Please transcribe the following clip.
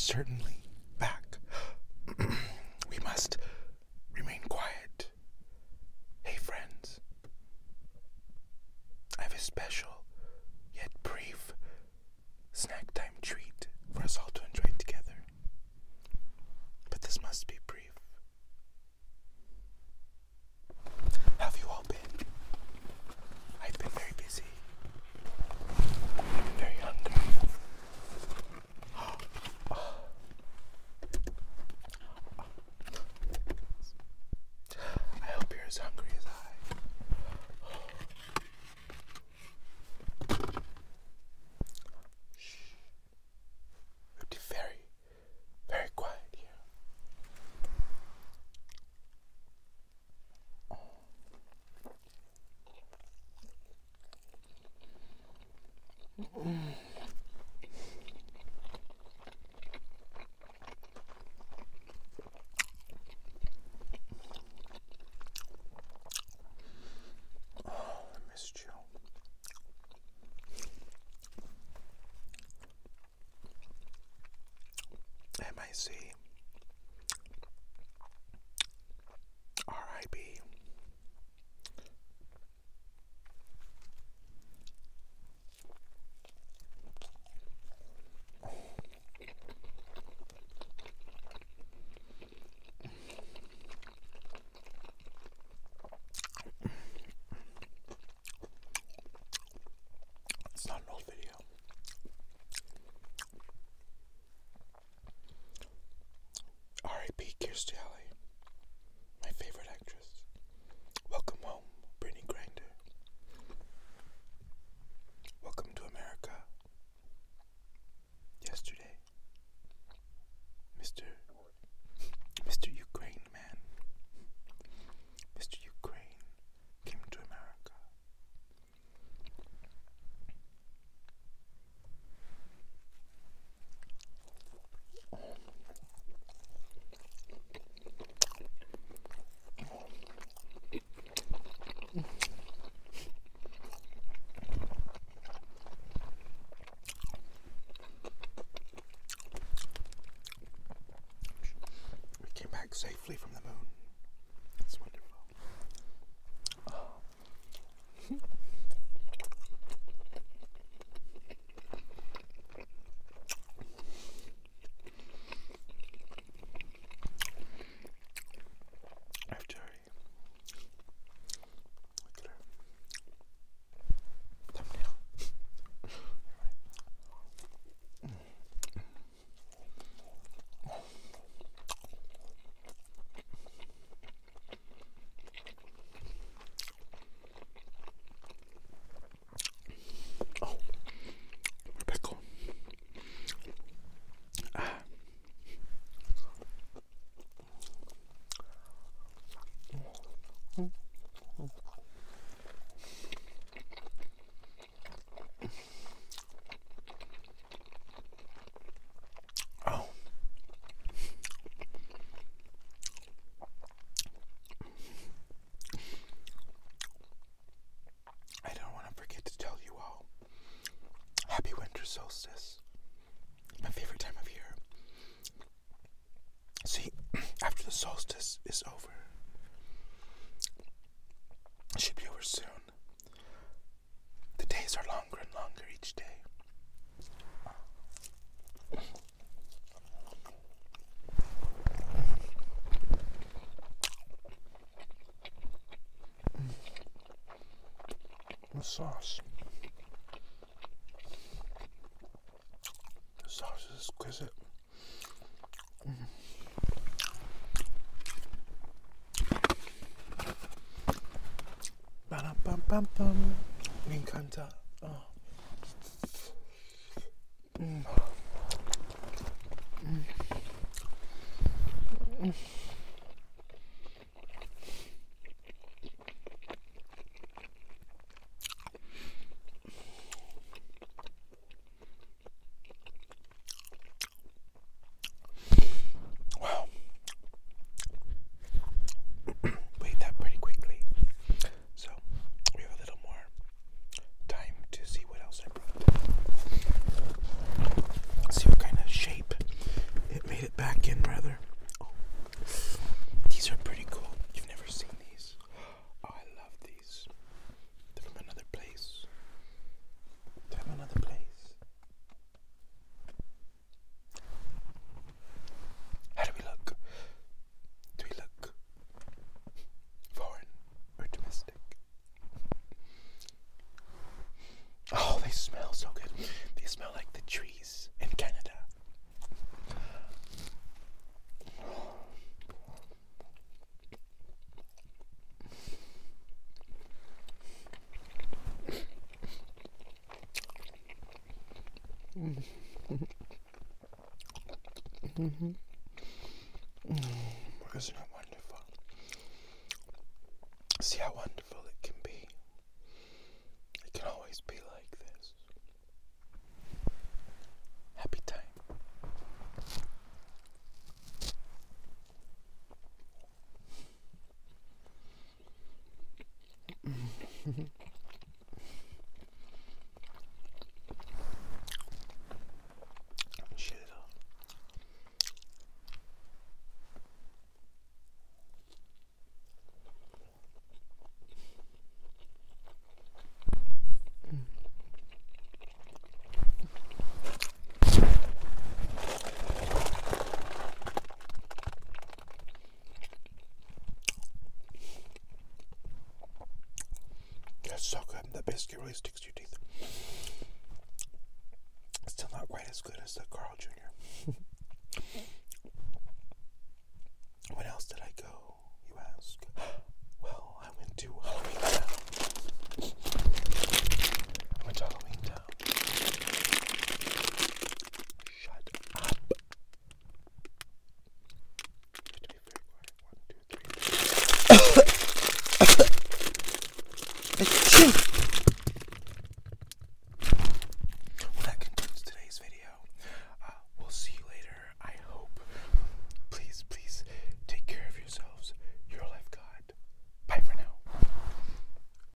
certainly back. We must remain quiet. Hey friends, I have a special yet brief snack time treat for us all to enjoy together. But this must be brief. How have you all been? I've been very busy. I've been very hungry. I hope you're as hungry as I. Shh. We have to be very, very quiet here. I missed you. M-I-C R-I-B. It's not an old video. R.I.P. Kirstie Alley, my favorite actress. Welcome home, Brittany Grinder. Welcome to America. Yesterday, Mr. Ukraine man. Mr. Ukraine came to America. We came back safely from the moon. It's wonderful. I have to hurry. Look at her. Thumbnail. Oh, pickle. Oh. I don't want to forget to tell you all, happy winter solstice. My favorite time of year. See, after the solstice is over, it should be over soon. The days are longer and longer each day. The sauce. The sauce is exquisite. Ba-dum-bum-bum-bum. Me encanta. Oh. Mm. Mm. Mm. Wow. We ate that pretty quickly. So we have a little more time Isn't it wonderful? See how wonderful it can be. It can always be like this. Happy time. Shit it off. That's so good. The biscuit really sticks to your teeth. Still not quite as good as the Carl Jr. When else did I go, you ask? Well, I went to halloweentown. I went to halloweentown. Shut up. You have to be very quiet. 1, 2, 3. Achoo!